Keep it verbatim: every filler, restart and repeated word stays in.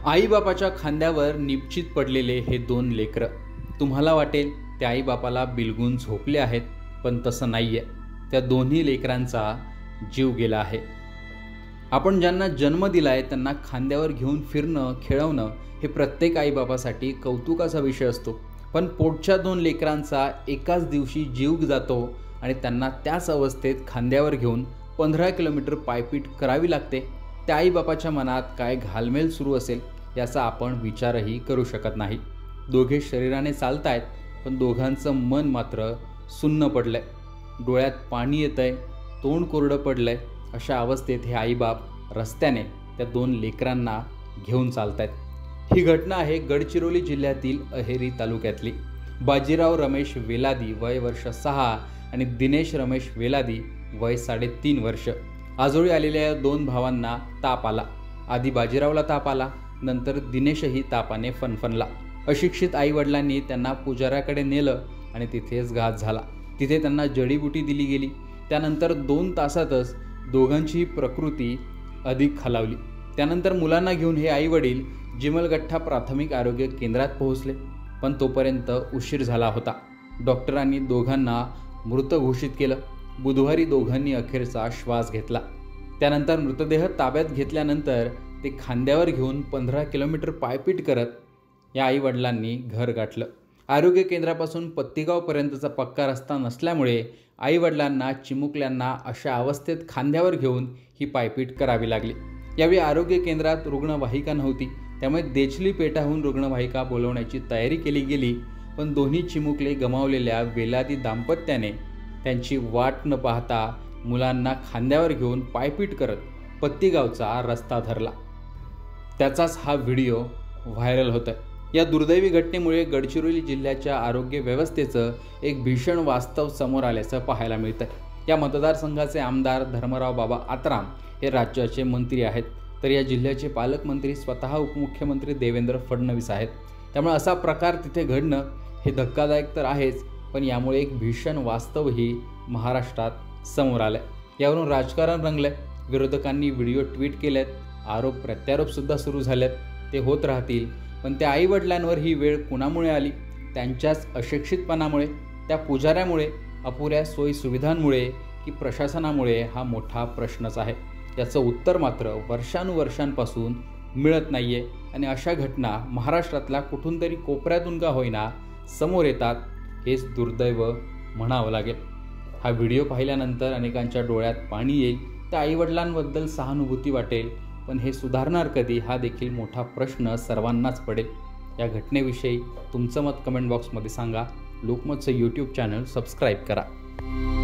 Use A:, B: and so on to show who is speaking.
A: आईबापाच्या खांद्यावर निपचित पडलेले हे दोन लेकरं. तुम्हाला वाटेल त्या आईबापाला बिलगून झोपले आहेत, पण तसं नाही आहे. त्या दोन्ही लेकरांचा जीव गेला आहे. आपण ज्यांना जन्म दिलाय त्यांना खांद्यावर घेऊन फिरणं, खेळवणं हे प्रत्येक आईबापासाठी कौतुकाचा विषय असतो. पण पोटच्या दोन लेकरांचा एकाच दिवशी जीव जातो आणि त्यांना त्याच अवस्थेत खांद्यावर घेऊन पंधरा किलोमीटर पायपीट करावी लागते. त्या आईबापाच्या मनात काय घालमेल सुरू असेल याचा आपण विचारही करू शकत नाही. दोघे शरीराने चालतायत, पण दोघांचं मन मात्र सुन्न पडलंय. डोळ्यात पाणी येतंय, तोंड कोरडं पडलंय. अशा अवस्थेत हे आईबाप रस्त्याने त्या दोन लेकरांना घेऊन चालतायत. ही घटना आहे गडचिरोली जिल्ह्यातील अहेरी तालुक्यातली. बाजीराव रमेश वेलादी वय वर्ष सहा आणि दिनेश रमेश वेलादी वय साडेतीन वर्ष. आजोळी आलेल्या या दोन भावांना ताप आला. आधी बाजीरावला ताप आला, नंतर दिनेशही तापाने फणफणला. अशिक्षित आईवडिलांनी त्यांना पुजाऱ्याकडे नेलं आणि तिथेच घात झाला. तिथे त्यांना जडीबुटी दिली गेली. त्यानंतर दोन तासातच दोघांचीही प्रकृती अधिक खालावली. त्यानंतर मुलांना घेऊन हे आईवडील जिमलगठ्ठा प्राथमिक आरोग्य केंद्रात पोहोचले, पण तोपर्यंत उशीर झाला होता. डॉक्टरांनी दोघांना मृत घोषित केलं. बुधवारी दोघांनी अखेरचा श्वास घेतला. त्यानंतर मृतदेह ताब्यात घेतल्यानंतर ते खांद्यावर घेऊन पंधरा किलोमीटर पायपीट करत या आईवडिलांनी घर गाठलं. आरोग्य केंद्रापासून पत्तीगावपर्यंतचा पक्का रस्ता नसल्यामुळे आईवडिलांना चिमुकल्यांना अशा अवस्थेत खांद्यावर घेऊन ही पायपीट करावी लागली. यावेळी आरोग्य केंद्रात रुग्णवाहिका नव्हती, त्यामुळे देचली पेठाहून रुग्णवाहिका बोलवण्याची तयारी केली गेली. पण दोन्ही चिमुकले गमावलेल्या वेलादी दाम्पत्याने त्यांची वाट न पाहता मुलांना खांद्यावर घेऊन पायपीट करत पत्तीगावचा रस्ता धरला. त्याचाच हा व्हिडिओ व्हायरल होत आहे. या दुर्दैवी घटनेमुळे गडचिरोली जिल्ह्याच्या आरोग्य व्यवस्थेचं एक भीषण वास्तव समोर आल्याचं पाहायला मिळतं. या मतदारसंघाचे आमदार धर्मराव बाबा आत्राम हे राज्याचे मंत्री आहेत, तर या जिल्ह्याचे पालकमंत्री स्वतः उपमुख्यमंत्री देवेंद्र फडणवीस आहेत. त्यामुळे असा प्रकार तिथे घडणं हे धक्कादायक तर आहेच, पण यामुळे एक भीषण वास्तवही महाराष्ट्रात समोर आलं आहे. यावरून राजकारण रंगलंय. विरोधकांनी व्हिडिओ ट्विट केलेत, आरोप प्रत्यारोपसुद्धा सुरू झालेत. ते होत राहतील, पण त्या आईवडिलांवर ही वेळ कुणामुळे आली? त्यांच्याच अशिक्षितपणामुळे, त्या पुजाऱ्यामुळे, अपुऱ्या सोयीसुविधांमुळे की प्रशासनामुळे? हा मोठा प्रश्नच आहे. याचं उत्तर मात्र वर्षानुवर्षांपासून मिळत नाही आहे. आणि अशा घटना महाराष्ट्रातल्या कुठून तरी कोपऱ्यातून का होईना समोर येतात, हेच दुर्दैव म्हणावं लागेल. हा व्हिडिओ पाहिल्यानंतर अनेकांच्या डोळ्यात पाणी येईल. त्या आईवडिलांबद्दल सहानुभूती वाटेल, पण हे सुधारणार कधी हा देखील मोठा प्रश्न सर्वांनाच पडेल. या घटनेविषयी तुमचं मत कमेंट बॉक्समध्ये सांगा. लोकमतचं यूट्यूब चॅनल सबस्क्राईब करा.